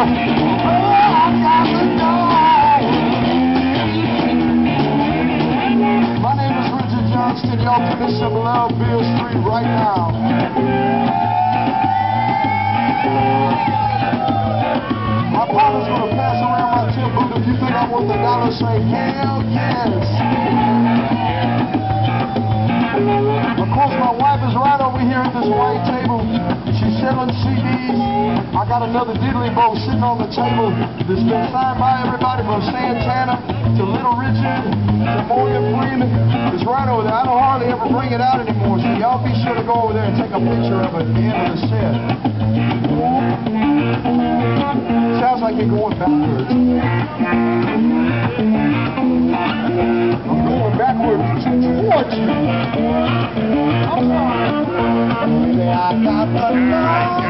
My name is Richard Johnston. Y'all give me some love, Beale Street, right now. My partner's going to pass around my tip boot. If you think I'm worth $1, say hell yes. Of course, my wife is right over here at this white table. She's selling CDs. I got another diddly bow sitting on the table that's been signed by everybody from Santana to Little Richard to Morgan Freeman. It's right over there. I don't hardly ever bring it out anymore, so y'all be sure to go over there and take a picture of it at the end of the set. Sounds like you're going backwards. I'm going backwards towards you. I'm sorry. I got the love.